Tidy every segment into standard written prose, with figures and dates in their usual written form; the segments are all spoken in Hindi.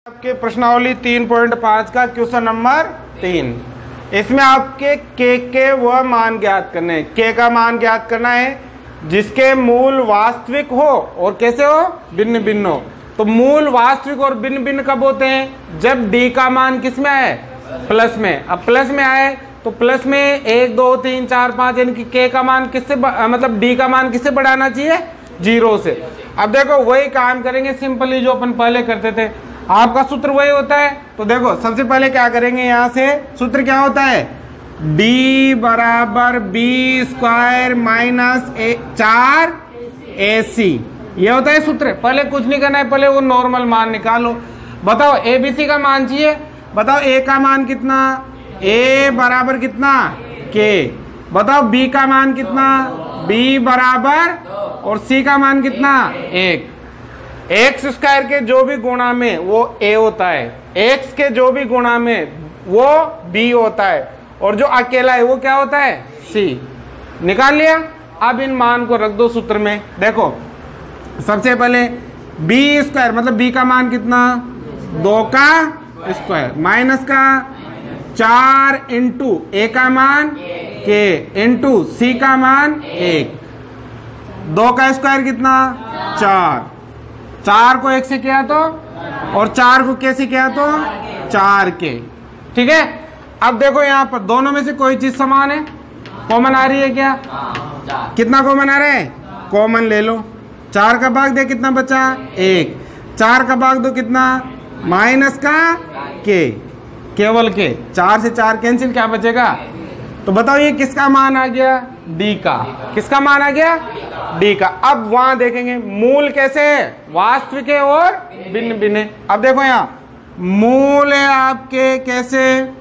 आपके प्रश्नावली 3.5 का क्वेश्चन नंबर 3। इसमें आपके के वह मान ज्ञात करने हैं। के का मान ज्ञात करना है जिसके मूल वास्तविक हो और कैसे हो, भिन्न भिन्न हो। तो मूल वास्तविक और भिन्न भिन्न कब होते हैं, जब डी का मान किस में आए, प्लस में। अब प्लस में आए तो प्लस में 1 2 3 4 5 यानी कि के का मान किससे मतलब डी का मान किससे बढ़ाना चाहिए, 0 से। अब देखो वही काम करेंगे सिंपली जो अपन पहले करते थे। आपका सूत्र वही होता है। तो देखो सबसे पहले क्या करेंगे, यहाँ से सूत्र क्या होता है, d बराबर बी स्क्वायर माइनस 4ac, ये होता है सूत्र। पहले कुछ नहीं करना है, पहले वो नॉर्मल मान निकालो। बताओ abc का मान चाहिए, बताओ a का मान कितना, a बराबर कितना k। बताओ b का मान कितना, b बराबर, और c का मान कितना 1। एक्स स्क्वायर के जो भी गुणा में वो a होता है, x के जो भी गुणा में वो b होता है, और जो अकेला है वो क्या होता है, c। निकाल लिया। अब इन मान को रख दो सूत्र में। देखो सबसे पहले b स्क्वायर मतलब b का मान कितना, 2 का स्क्वायर माइनस का 4 इंटू a का मान k इंटू c का मान 1। 2 का स्क्वायर कितना 4, 4 को 1 से किया तो, और 4 को कैसे किया तो 4k। ठीक है। अब देखो यहाँ पर दोनों में से कोई चीज समान है, कॉमन आ रही है क्या, कितना कॉमन आ रहा है, कॉमन ले लो। 4 का भाग दे कितना बचा 1, 4 का भाग दो कितना माइनस का k, केवल k। 4 से 4 कैंसिल, क्या बचेगा। तो बताओ ये किसका मान आ गया, d का। किसका मान आ गया, d का। अब वहां देखेंगे मूल कैसे है, वास्तविक है और भिन्न भिन्न है। अब देखो यहाँ मूल है आपके कैसे,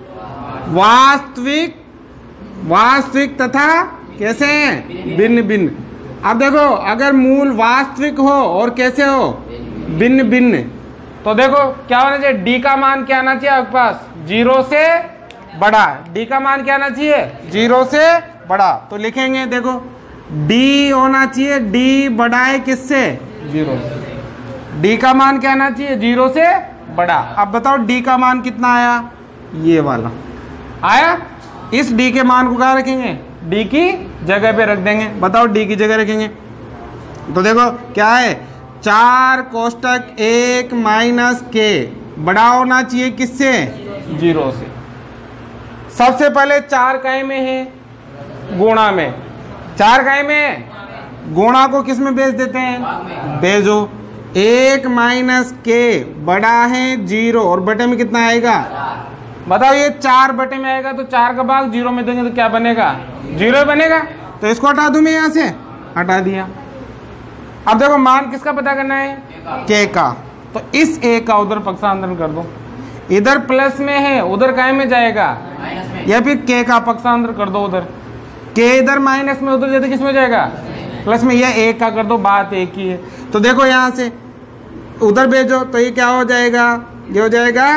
वास्तविक, वास्तविक तथा कैसे हैं, भिन्न भिन्न। अब देखो अगर मूल वास्तविक हो और कैसे हो, भिन्न भिन्न, तो देखो क्या होना चाहिए, d का मान क्या आना चाहिए आपके पास, 0 से बड़ा। d का मान क्या आना चाहिए, 0 से बड़ा। तो लिखेंगे देखो d होना चाहिए, d बड़ा है किससे, 0 से। d का मान क्या आना चाहिए, 0 से बड़ा। अब बताओ d का मान कितना आया, ये वाला आया। इस d के मान को कहाँ रखेंगे, d की जगह पे रख देंगे। बताओ d की जगह रखेंगे तो देखो क्या है, 4 कोष्टक 1 माइनस k बड़ा होना चाहिए किससे, 0 से। सबसे पहले 4 काय में है, गुणा में। 4 काय में है, गुणा को किस में बेच देते हैं, भेजो। 1 माइनस k बड़ा है 0, और बटे में कितना आएगा, बताओ ये 4 बटे में आएगा तो 4 का भाग 0 में देंगे तो क्या बनेगा, 0 बनेगा। तो इसको हटा दूं मैं, यहाँ से हटा दिया। अब देखो मान किसका पता करना है, k का। तो इस a का उधर पक्षांतरण कर दो, इधर प्लस में है उधर काय में जाएगा, या फिर k का पक्षांतर कर दो उधर। k इधर माइनस में, उधर जाते किस में जाएगा, प्लस में। यह 1 का कर दो, बात एक ही है। तो देखो यहाँ से उधर भेजो तो ये क्या हो जाएगा, ये हो जाएगा,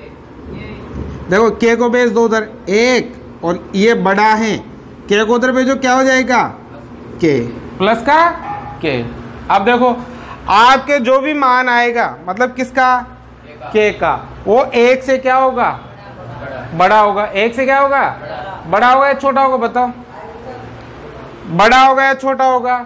देखो k को भेज दो उधर 1, और ये बड़ा है, k को उधर भेजो क्या हो जाएगा, k प्लस का k। अब देखो आपके जो भी मान आएगा मतलब किसका, k का, वो 1 से क्या होगा, बड़ा होगा। 1 से क्या होगा, बड़ा होगा या छोटा होगा, बताओ, बड़ा होगा या छोटा होगा।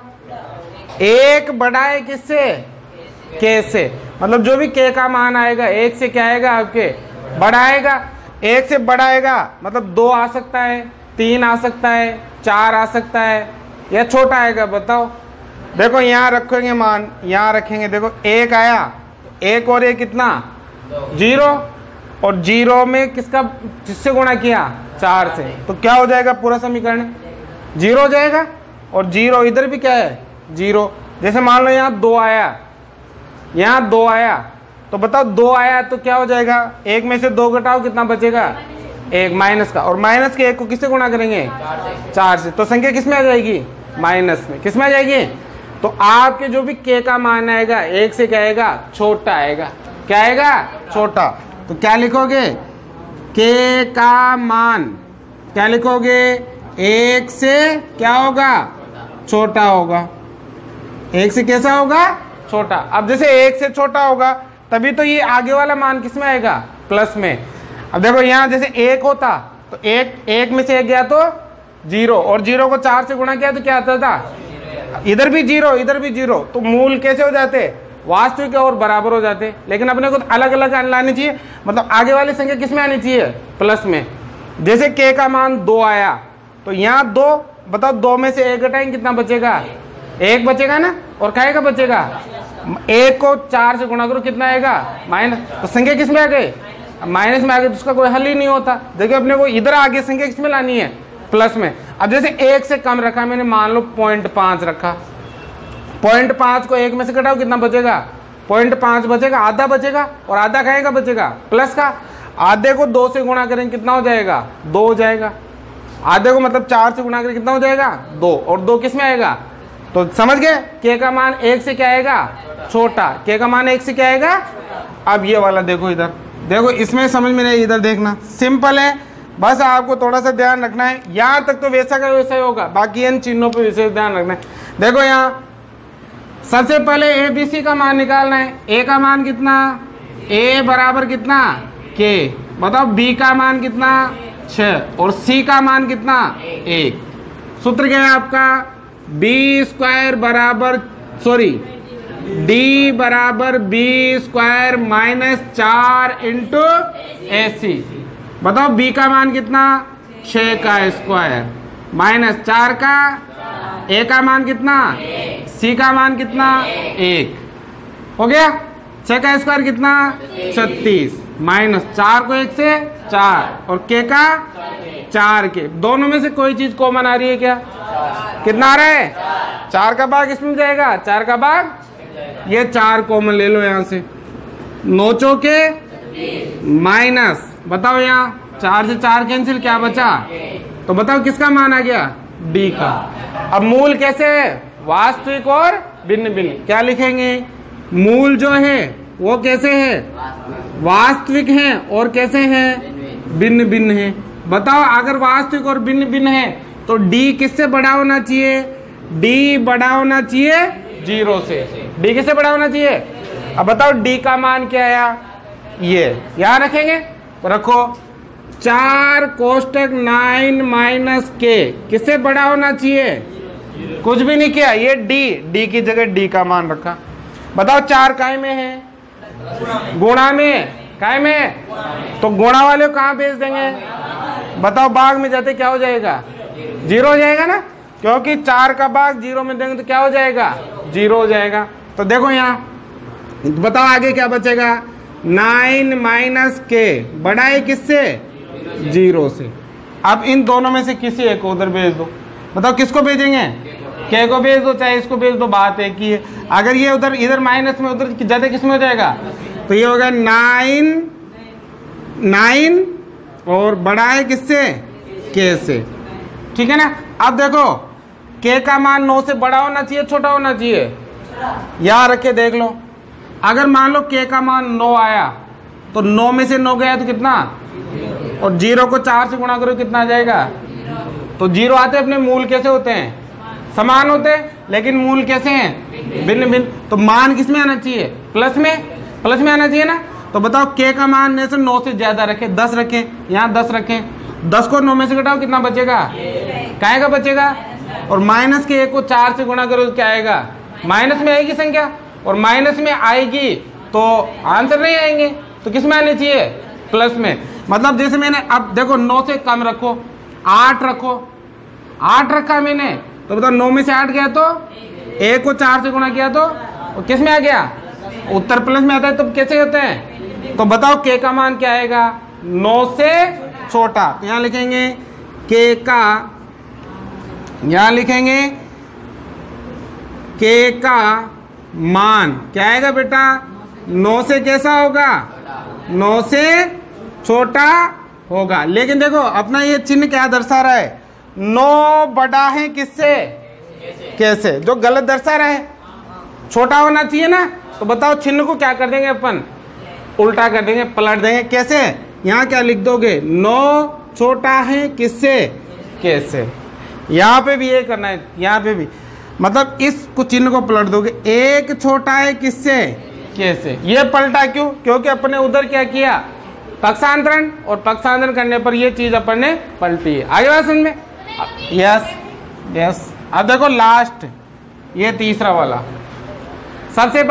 1 बड़ा है किससे, k से। मतलब जो भी k का मान आएगा 1 से क्या आएगा आपके, बड़ा आएगा। 1 से बड़ा आएगा मतलब 2 आ सकता है, 3 आ सकता है, 4 आ सकता है, या छोटा आएगा। बताओ देखो यहाँ रखेंगे मान, यहाँ रखेंगे, देखो 1 आया, 1 और 1 कितना 0, और 0 में किसका, किससे गुणा किया, 4 से। तो क्या हो जाएगा, पूरा समीकरण 0 हो जाएगा, और 0 इधर भी क्या है, 0। जैसे मान लो यहाँ 2 आया, यहाँ 2 आया, तो बताओ 2 आया तो क्या हो जाएगा, 1 में से 2 घटाओ कितना बचेगा, 1 माइनस का, और माइनस के 1 को किससे गुणा करेंगे, 4 से। तो संख्या किस में आ जाएगी, माइनस में। किस में आ जाएगी, तो आपके जो भी k का मान आएगा 1 से क्या आएगा, छोटा आएगा। क्या आएगा, छोटा। तो क्या लिखोगे, k का मान क्या लिखोगे, 1 से क्या होगा, छोटा होगा। 1 से कैसा होगा, छोटा। अब जैसे 1 से छोटा होगा तभी तो ये आगे वाला मान किस में आएगा, प्लस में। अब देखो यहाँ जैसे 1 होता तो एक में से 1 गया तो 0, और 0 को 4 से गुणा किया तो क्या आता था, इधर भी 0 इधर भी 0, तो मूल कैसे हो जाते, वास्तविक और बराबर हो जाते। लेकिन अपने को तो अलग अलग लानी चाहिए, मतलब आगे वाली संख्या किस में आनी चाहिए, प्लस में। जैसे k का मान 2 आया तो यहाँ 2, बताओ 2 में से 1 घटाएंगे कितना बचेगा, 1 बचेगा ना, और काय का बचेगा, 1 को 4 से गुणा करो कितना आएगा, माइनस, तो संख्या किस में आ गई, माइनस में आ गई, तो उसका कोई हल ही नहीं होता। देखिए अपने को इधर आगे संख्या किस में लानी है, प्लस में। अब जैसे 1 से कम रखा मैंने, मान लो 0.5 रखा, 0.5 को 1 में से घटाओ कितना बचेगा, 0.5 बचेगा, आधा बचेगा, और आधा काय का बचेगा, प्लस का। आधे को 2 से गुणा करेंगे कितना हो जाएगा, 2 हो जाएगा। आधे को मतलब 4 से गुणा करें कितना हो जाएगा, 2, और 2 किस में आएगा, तो समझ गए k का मान 1 से क्या आएगा, छोटा, k का मान 1 से क्या आएगा। अब ये वाला देखो, इधर देखो, इसमें समझ में नहीं, इधर देखना, सिंपल है, बस आपको थोड़ा सा ध्यान रखना है। यहाँ तक तो वैसा का वैसा ही होगा, बाकी इन चिन्हों पे विशेष ध्यान रखना है। देखो यहाँ सबसे पहले a b c का मान निकालना है। a का मान कितना, a बराबर कितना, k, बताओ b का मान कितना, 6, और c का मान कितना, 1। सूत्र क्या है आपका, b² बराबर d बराबर b² माइनस 4 इंटू AC। बताओ b का मान कितना, 6 का स्क्वायर माइनस 4 का, a का मान कितना, c का मान कितना, 1 हो गया। 6 का स्क्वायर कितना, 36, माइनस 4 को 1 से 4, और k का 4 के, दोनों में से कोई चीज कॉमन आ रही है क्या, कितना आ रहा है, 4 का भाग इसमें जाएगा, 4 का भाग, ये 4 कॉमन ले लो यहाँ से, 9 चौके माइनस, बताओ यहाँ 4 से 4 कैंसिल, क्या बचा, तो बताओ किसका मान आ गया, d का। अब मूल कैसे है, वास्तविक और भिन्न भिन्न। क्या लिखेंगे, मूल जो है वो कैसे है, वास्तविक है, और कैसे है, भिन्न भिन्न है। बताओ अगर वास्तविक और भिन्न भिन्न है तो d किससे बड़ा होना चाहिए, d बड़ा होना चाहिए 0 से, d किससे बड़ा होना चाहिए। अब बताओ d का मान क्या आया, ये यहाँ रखेंगे, तो रखो 4 कोष्टक 9 माइनस k किससे बड़ा होना चाहिए, कुछ भी नहीं किया, ये d की जगह d का मान रखा। बताओ 4 काय में है, गुणा में, काय में, तो गुणा वाले को कहाँ भेज देंगे, बताओ भाग में जाते क्या हो जाएगा, 0 हो जाएगा ना, क्योंकि 4 का भाग 0 में देंगे तो क्या हो जाएगा, 0 हो जाएगा। तो देखो यहाँ बताओ आगे क्या बचेगा, 9 माइनस k बड़ा है किससे, 0 से। अब इन दोनों में से किसी एक को उधर भेज दो, बताओ किसको भेजेंगे, k को भेज दो चाहे इसको भेज दो, बात एक ही है। अगर ये उधर इधर माइनस में, उधर ज्यादा किस में हो जाएगा, तो ये होगा 9 और बड़ा है किससे, k से, ठीक है ना। अब देखो k का मान 9 से बड़ा होना चाहिए, छोटा होना चाहिए, यहाँ रख के देख लो। अगर मान लो k का मान 9 आया तो 9 में से 9 गया तो कितना, और 0 को 4 से गुणा करो कितना आ जाएगा, तो 0 आते अपने मूल कैसे होते हैं, समान होते हैं, लेकिन मूल कैसे हैं, भिन्न भिन्न। तो मान किस में आना चाहिए, प्लस में आना चाहिए ना। तो बताओ k का मान में से 9 से ज्यादा रखें, 10 रखें, यहाँ 10 रखें, 10 को 9 में से घटाओ कितना बचेगा, काय का बचेगा, और माइनस के 1 को 4 से गुणा करो तो क्या आएगा, माइनस में आएगी संख्या, और माइनस में आएगी तो आंसर नहीं आएंगे, तो किस में आने चाहिए, प्लस में। मतलब जैसे मैंने, अब देखो 9 से कम रखो, 8 रखो, 8 रखा मैंने, तो बताओ 9 में से 8 गया तो 1 को 4 से गुणा किया तो किस में आ गया, उत्तर प्लस में आता है। तो कैसे होते हैं, तो बताओ k का मान क्या आएगा, 9 से छोटा, तो यहाँ लिखेंगे k का, यहाँ लिखेंगे k का मान क्या आएगा बेटा, 9 से कैसा होगा, 9 से छोटा होगा। लेकिन देखो अपना ये चिन्ह क्या दर्शा रहा है, 9 बड़ा है किससे, कैसे, जो गलत दर्शा रहा है, छोटा होना चाहिए ना। तो बताओ चिन्ह को क्या कर देंगे अपन, उल्टा कर देंगे, पलट देंगे। कैसे, यहाँ क्या लिख दोगे, 9 छोटा है किससे, कैसे। यहाँ पे भी ये करना है, यहाँ पे भी, मतलब इस चिन्ह को पलट दोगे, 1 छोटा है किससे, के से। ये पलटा क्यों? क्योंकि अपने उधर क्या किया, पक्षांतरण, और पक्षांतरण करने पर ये चीज अपन ने पलटी है। आगे बात समझ में? Yes yes. अब देखो लास्ट, ये तीसरा वाला। सबसे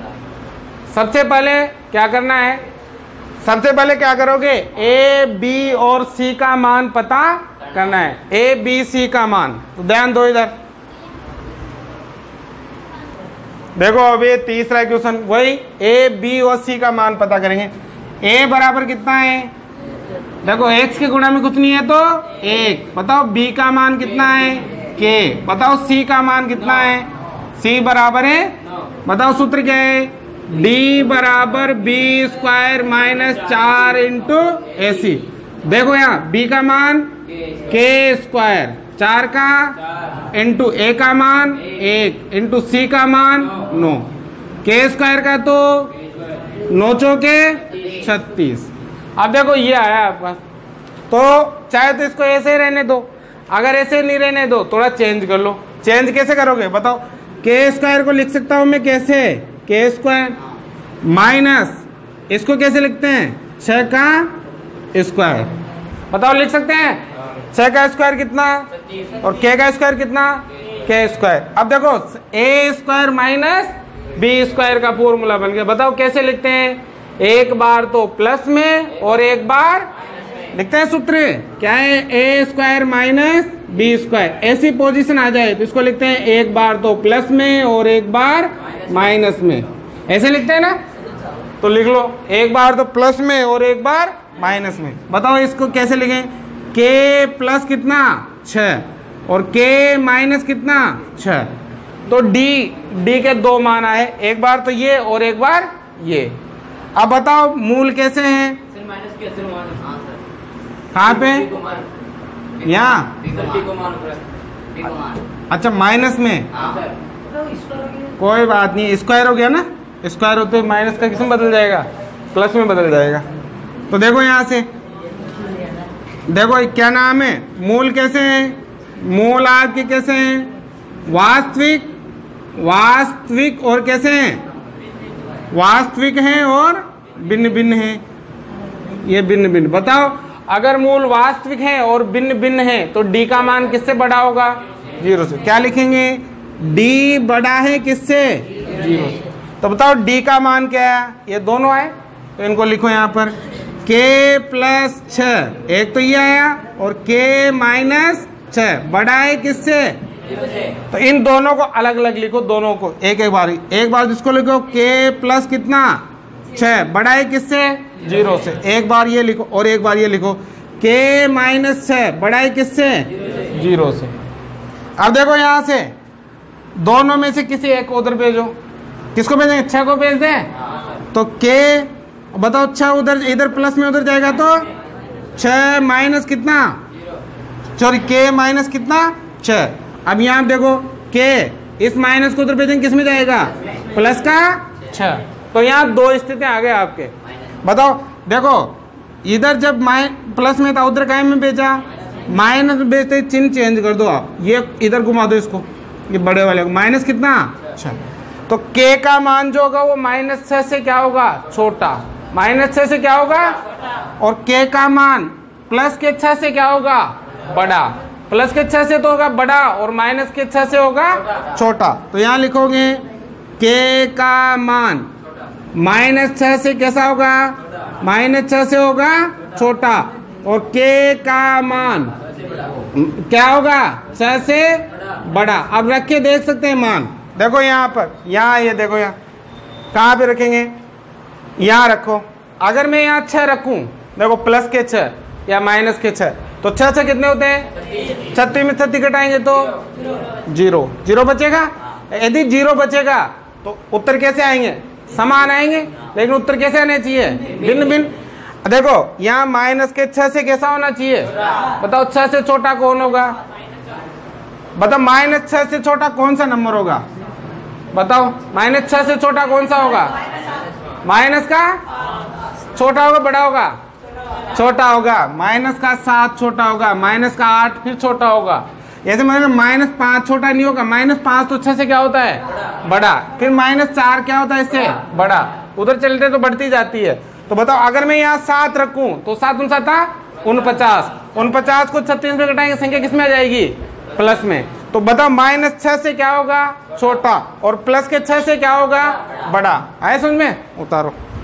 पहले क्या करना है? सबसे पहले क्या करोगे? ए बी और सी का मान पता करना है। ए बी सी का मान, तो ध्यान दो इधर देखो। अब ये तीसरा क्वेश्चन, वही ए बी और सी का मान पता करेंगे। ए बराबर कितना है? देखो एक्स के गुणा में कुछ नहीं है तो 1। बताओ बी का मान कितना है? के। बताओ सी का मान कितना है? सी बराबर है, बताओ सूत्र क्या है? डी बराबर B square minus 4 into A C. देखो यहाँ बी का मान के स्क्वायर 4 का, इंटू ए का मान 1, इंटू सी का मान 9, के स्क्वायर का तो 9 चौके 36। अब देखो ये आया आपका, तो चाहे तो इसको ऐसे ही रहने दो, अगर ऐसे नहीं रहने दो थोड़ा चेंज कर लो। चेंज कैसे करोगे बताओ? के स्क्वायर को लिख सकता हूं मैं कैसे? के स्क्वायर माइनस इसको कैसे लिखते हैं? 6 का स्क्वायर। बताओ लिख सकते हैं? 6 का स्क्वायर कितना और के का स्क्वायर कितना? के स्क्वायर। अब देखो A square minus B square का फॉर्मूला बन गया। बताओ कैसे लिखते हैं? एक बार तो प्लस में और एक बार लिखते हैं सूत्र क्या है? A square minus B square. ऐसी पोजीशन आ जाए तो इसको लिखते हैं एक बार तो प्लस में और एक बार माइनस में। ऐसे लिखते हैं ना, तो लिख लो एक बार तो प्लस में और एक बार माइनस में। बताओ इसको कैसे लिखें? के प्लस कितना? 6 और के माइनस कितना? 6। तो डी के 2 मान आए, एक बार तो ये और एक बार ये। अब बताओ मूल कैसे हैं? कहाँ पे? यहाँ। अच्छा माइनस में, कोई बात नहीं, स्क्वायर हो गया ना, स्क्वायर होते माइनस का किसमें बदल जाएगा? प्लस में बदल जाएगा। तो देखो यहाँ से देखो क्या नाम है? मूल कैसे हैं? मूल आपके कैसे हैं? वास्तविक और कैसे हैं? वास्तविक हैं और भिन्न भिन्न हैं। ये भिन्न भिन्न। बताओ अगर मूल वास्तविक है और भिन्न भिन्न है तो डी का मान किससे बड़ा होगा? 0 से। क्या लिखेंगे? डी बड़ा है किससे? 0 से। तो बताओ डी का मान क्या है? ये दोनों आए तो इनको लिखो यहाँ पर के प्लस 6, एक तो ये आया, और के माइनस 6 बड़ा है किससे? तो इन दोनों को अलग अलग लिखो, दोनों को एक बार जिसको लिखो के प्लस कितना? 6 बड़ा है किससे? 0 से। एक बार ये लिखो और एक बार ये लिखो के माइनस 6 बड़ा है किससे? 0 से। अब देखो यहाँ से दोनों में से किसी एक को उधर भेजो। किसको भेजेंगे? 6 को भेज दें तो के, बताओ 6 उधर, इधर प्लस में उधर जाएगा तो 6 माइनस कितना? सॉरी के माइनस कितना? 6। अब यहाँ देखो के इस माइनस को उधर भेजेंगे, किस में जाएगा? प्लस का 6। तो यहाँ 2 स्थितियां आ गए आपके। बताओ देखो इधर जब प्लस में था उधर काय में भेजा? माइनस में भेजते चिन्ह चेंज कर दो आप, ये इधर घुमा दो इसको, ये बड़े वाले को। माइनस कितना? 6। तो के का मान जो होगा वो -6 से क्या होगा? छोटा। -6 से क्या होगा? और के का मान प्लस के 6 से क्या होगा? बड़ा। प्लस के 6 से तो होगा बड़ा और माइनस के 6 से होगा छोटा। तो यहाँ लिखोगे के का मान -6 से कैसा होगा? -6 से होगा छोटा, और के का मान क्या होगा? 6 से बड़ा। अब रख के देख सकते हैं मान। देखो यहाँ पर, यहाँ ये देखो, यहाँ कहाँ पे रखेंगे? यहाँ रखो। अगर मैं यहाँ 6 रखूं, देखो प्लस के 6 या माइनस के 6, तो 6 कितने होते हैं? 36 में 36 घटाएंगे तो 0 बचेगा। यदि 0 बचेगा तो उत्तर कैसे आएंगे? समान आएंगे। लेकिन उत्तर कैसे आने चाहिए? भिन्न भिन्न। देखो यहाँ माइनस के 6 से कैसा होना चाहिए? बताओ 6 से छोटा कौन होगा? बताओ -6 से छोटा कौन सा नंबर होगा? बताओ -6 से छोटा कौन सा होगा? माइनस का छोटा होगा बड़ा होगा? छोटा होगा। माइनस का 7 छोटा होगा, माइनस का 8 फिर छोटा होगा। ऐसे मतलब -5 छोटा नहीं होगा। -5 तो 6 से क्या होता है? बड़ा। फिर -4 क्या होता है इससे? बड़ा। उधर चलते तो बढ़ती जाती है। तो बताओ अगर मैं यहाँ 7 रखूं तो 7 उन 7 49, 49 को 36 में घटाएंगे संख्या किस में आ जाएगी? प्लस में। तो बताओ -6 से क्या होगा? छोटा, और प्लस के 6 से क्या होगा? बड़ा। आए समझ में? उतारो।